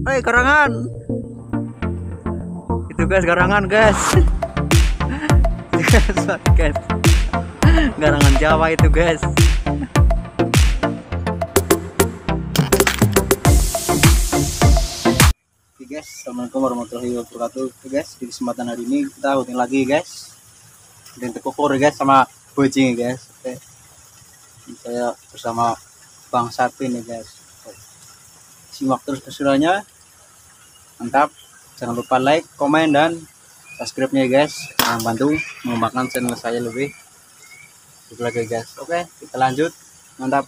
Garangan. Itu guys, garangan guys. Guys. Garangan Jawa itu guys. Oke guys, assalamualaikum warahmatullahi wabarakatuh. Oke guys, di kesempatan hari ini kita hunting lagi guys. Dan tekukor guys sama bojing guys. Oke. Saya bersama Bang Sapin nih guys. Simak terus keseruannya. Mantap. Jangan lupa like, komen, dan subscribe-nya guys. Bantu mengembangkan channel saya lebih lagi guys. Oke, kita lanjut. Mantap.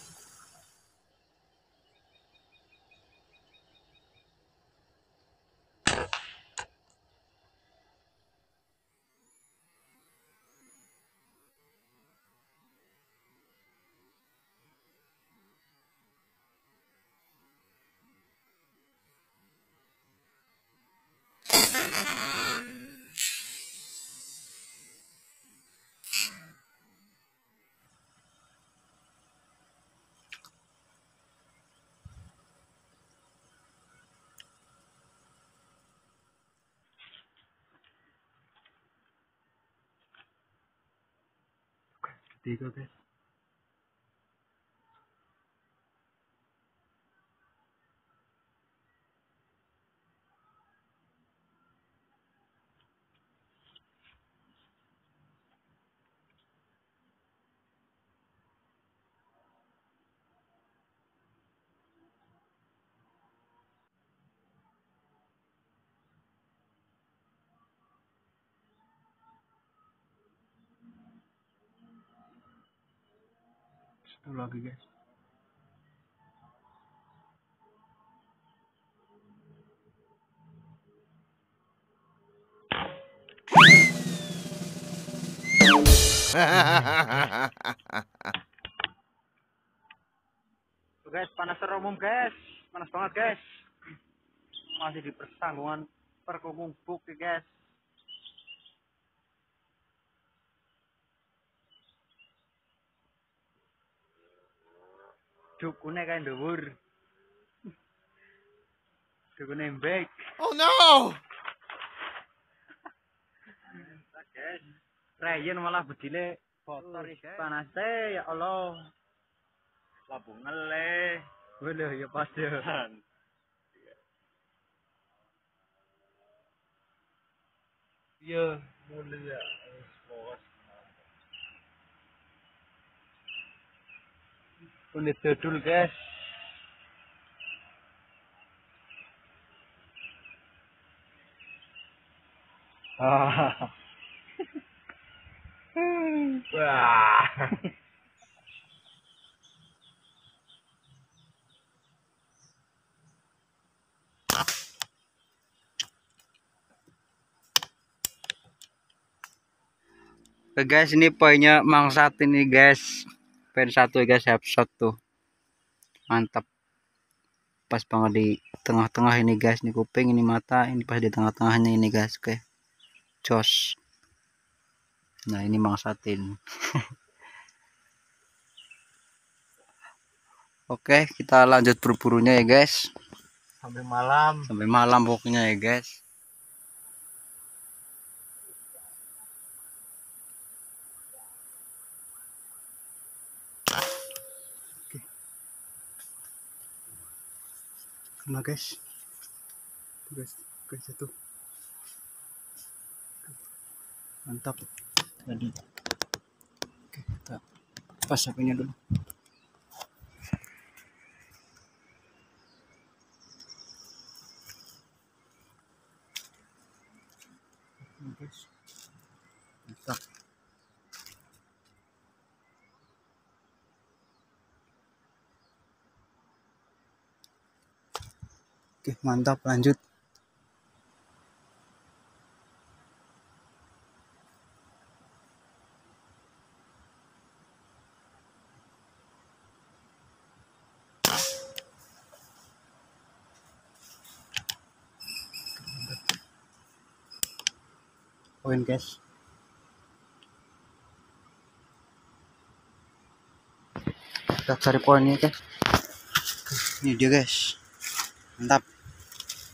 Tiga guys. Satu lagi guys. Guys, panas terumum guys, panas banget guys. Masih di persanggungan Perkungkung Bukti guys. Dukune kayak dhuwur. Dukune embek. Oh no! Guys, Ryan malah bedile kotor panasnya ya Allah. Labu ngeleh. Waduh ya pas ya. Iya, mulia. Kulit dodol guys. Ah. Wah. Oke guys, ini poinnya mangsat ini guys. Poin satu guys, headshot tuh. Mantap. Pas banget di tengah-tengah ini guys, ini kuping, ini mata, ini pas di tengah-tengahnya ini guys. Oke. Jos. Nah, ini mangsatin. Oke, kita lanjut berburunya ya guys. Sampai malam. Sampai malam pokoknya ya guys. Oke. Kena guys. Guys itu. Mantap. Tadi. Oke, kita pas HP-nya dulu. Guys. Mantap. Oke, mantap, lanjut. Poin guys. Kita cari poinnya guys. Ini dia guys. Mantap.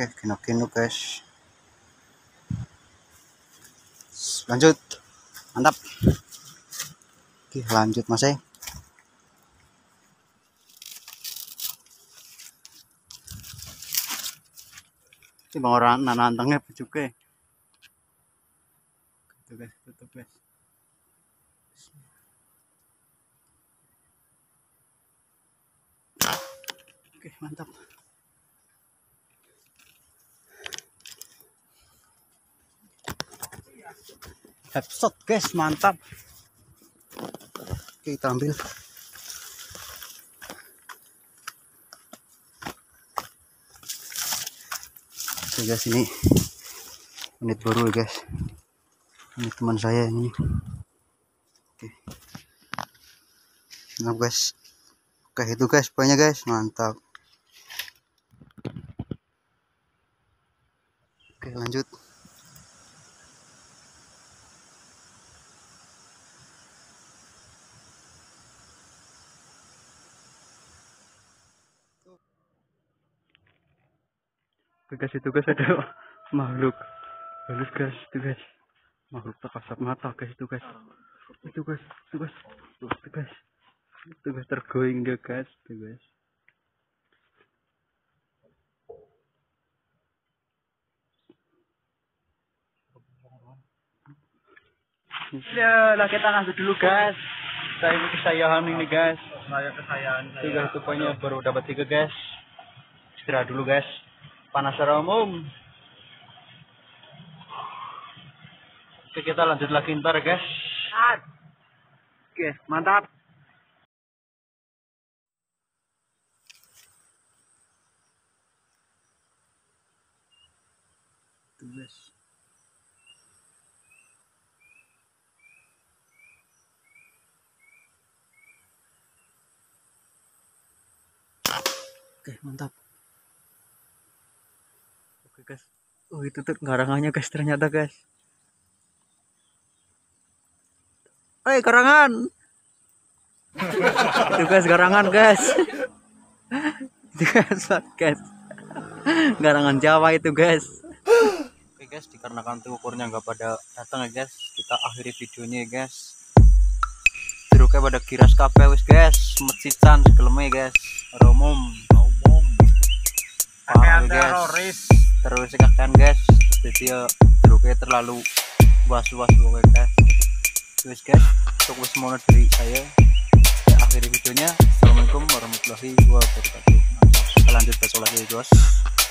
Oke, kino guys. Lanjut. Mantap. Oke, lanjut Mas. Ini bang orang nantangnya juga. Tutup guys. Oke, mantap. Headshot guys, mantap. Oke, kita ambil. Oke guys, ini menit baru ya guys. Ini teman saya ini. Oke. Nah guys. Oke, itu guys poinnya guys, mantap. Oke, lanjut. Oke guys, itu guys ada makhluk halus guys, itu guys makhluk tak kasat mata guys, itu guys tergoing guys, itu guys. Ya lah, kita ngasih dulu guys. Saya ini kesayangan ini guys. Saya kesayangan Itu guys, itu poinnya baru dapat 3 guys. Istirahat dulu guys. Panas secara umum. Oke, kita lanjut lagi ntar guys. Oke, mantap. Tuh guys. Oke, mantap. Oke guys. Oh, itu tuh garangannya guys, ternyata guys. Garangan. Itu guys, garangan guys. Itu guys. Garangan Jawa itu guys. Oke guys, dikarenakan tuh ukurnya nggak pada datang ya guys, kita akhiri videonya ya guys. Jeruknya pada kiras kabeh wis guys, mecican segeleme guys. Umum. Pakaian teroris. Terus kakan guys, jadi ya jeruknya terlalu was-was pokoknya guys. Terus guys, cukup semua dari saya akhiri videonya. Assalamualaikum warahmatullahi wabarakatuh. Kita lanjut besok lagi guys.